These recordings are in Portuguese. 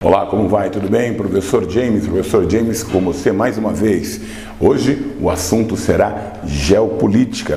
Olá, como vai? Tudo bem? Professor James com você mais uma vez. Hoje o assunto será geopolítica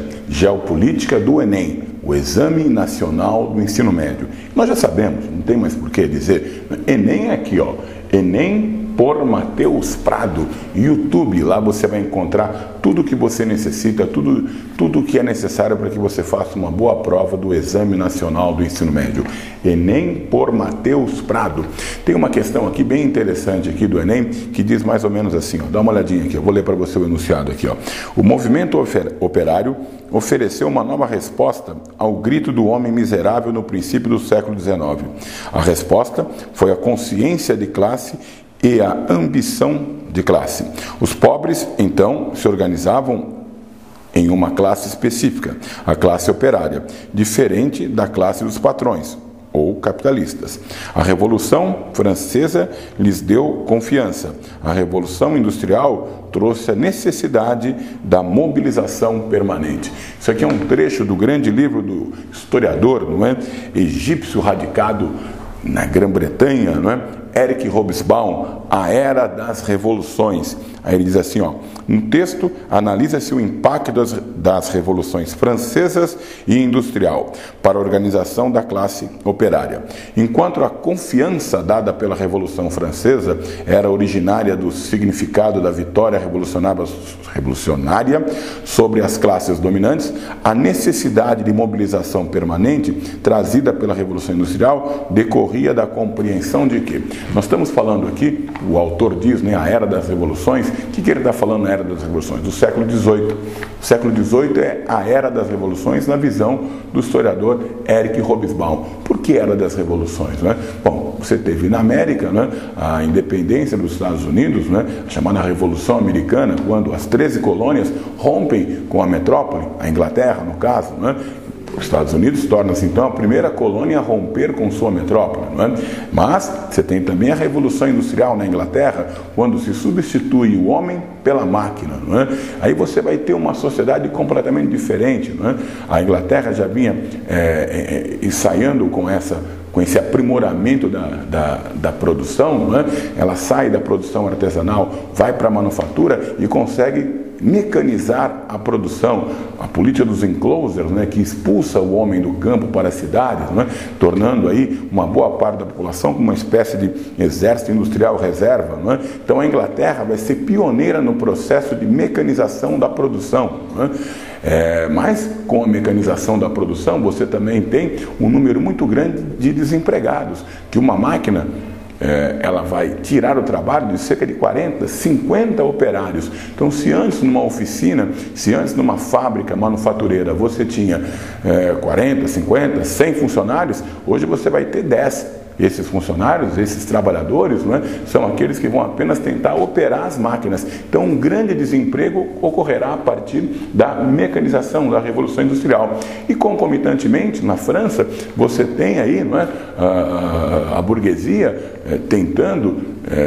do Enem, o Exame Nacional do Ensino Médio. Nós já sabemos, não tem mais por que dizer, Enem é aqui, ó, Enem por Matheus Prado, YouTube, lá você vai encontrar tudo o que você necessita, tudo que é necessário para que você faça uma boa prova do Exame Nacional do Ensino Médio. Enem por Matheus Prado. Tem uma questão aqui bem interessante aqui do Enem, que diz mais ou menos assim, ó, dá uma olhadinha aqui, eu vou ler para você o enunciado aqui, ó. O movimento operário ofereceu uma nova resposta ao grito do homem miserável no princípio do século XIX. A resposta foi a consciência de classe e a ambição de classe. Os pobres, então, se organizavam em uma classe específica, a classe operária, diferente da classe dos patrões, ou capitalistas. A Revolução Francesa lhes deu confiança. A Revolução Industrial trouxe a necessidade da mobilização permanente. Isso aqui é um trecho do grande livro do historiador, não é? Egípcio radicado na Grã-Bretanha, não é? Eric Hobsbawm, A Era das Revoluções. Aí ele diz assim, ó, no texto analisa-se o impacto das revoluções francesas e industrial para a organização da classe operária. Enquanto a confiança dada pela Revolução Francesa era originária do significado da vitória revolucionária sobre as classes dominantes, a necessidade de mobilização permanente trazida pela Revolução Industrial decorria da compreensão de que nós estamos falando aqui, o autor diz, né, a Era das Revoluções. O que ele está falando na Era das Revoluções? Do século XVIII. O século XVIII é a Era das Revoluções na visão do historiador Eric Hobsbawm. Por que Era das Revoluções? Né? Bom, você teve na América, né, a independência dos Estados Unidos, né, a chamada Revolução Americana, quando as 13 colônias rompem com a metrópole, a Inglaterra no caso, né? Os Estados Unidos torna-se então a primeira colônia a romper com sua metrópole, não é? Mas você tem também a Revolução Industrial na Inglaterra, quando se substitui o homem pela máquina, não é? Aí você vai ter uma sociedade completamente diferente, não é? A Inglaterra já vinha ensaiando com esse aprimoramento da produção, não é? Ela sai da produção artesanal, vai para a manufatura e consegue mecanizar a produção. A política dos enclosures, né, que expulsa o homem do campo para as cidades, né, tornando aí uma boa parte da população como uma espécie de exército industrial reserva, né? Então a Inglaterra vai ser pioneira no processo de mecanização da produção, né? Mas com a mecanização da produção você também tem um número muito grande de desempregados, que uma máquina ela vai tirar o trabalho de cerca de 40, 50 operários. Então, se antes numa oficina, se antes numa fábrica manufatureira você tinha 40, 50, 100 funcionários, hoje você vai ter 10. Esses funcionários, esses trabalhadores, não é, são aqueles que vão apenas tentar operar as máquinas. Então, um grande desemprego ocorrerá a partir da mecanização, da Revolução Industrial. E, concomitantemente, na França, você tem aí, não é, a burguesia tentando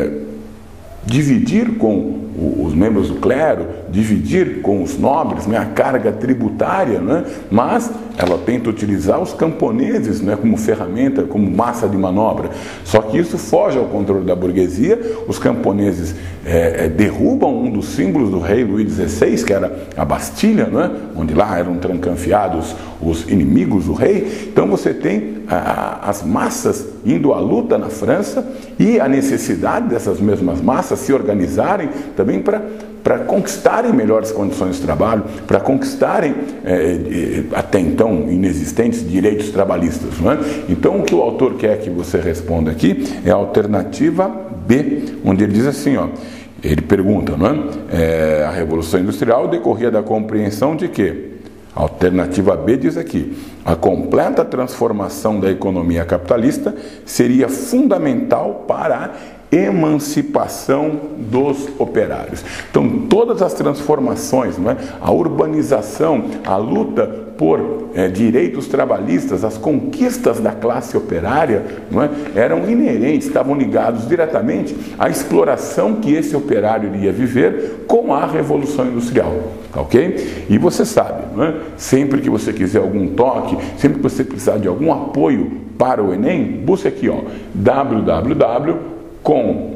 dividir com os membros do clero, dividir com os nobres, né, a carga tributária, né, mas ela tenta utilizar os camponeses, né, como ferramenta, como massa de manobra. Só que isso foge ao controle da burguesia. Os camponeses derrubam um dos símbolos do rei Luís XVI, que era a Bastilha, né, onde lá eram trancanfiados os inimigos do rei. Então você tem as massas indo à luta na França e a necessidade dessas mesmas massas se organizarem também para conquistarem melhores condições de trabalho, para conquistarem até então inexistentes direitos trabalhistas, não é? Então o que o autor quer que você responda aqui é a alternativa B, onde ele diz assim, ó, ele pergunta, não é? A Revolução Industrial decorria da compreensão de que a alternativa B diz aqui, a completa transformação da economia capitalista seria fundamental para a emancipação dos operários. Então, todas as transformações, não é? A urbanização, a luta por direitos trabalhistas, as conquistas da classe operária, não é? Eram inerentes, estavam ligados diretamente à exploração que esse operário iria viver com a Revolução Industrial. Ok? E você sabe, não é? Sempre que você quiser algum toque, sempre que você precisar de algum apoio para o Enem, busque aqui, ó, www.enem.com.br. com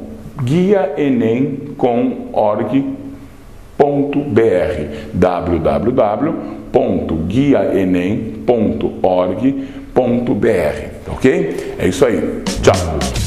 guiaenem.org.br, www.guiaenem.org.br, ok? É isso aí. Tchau!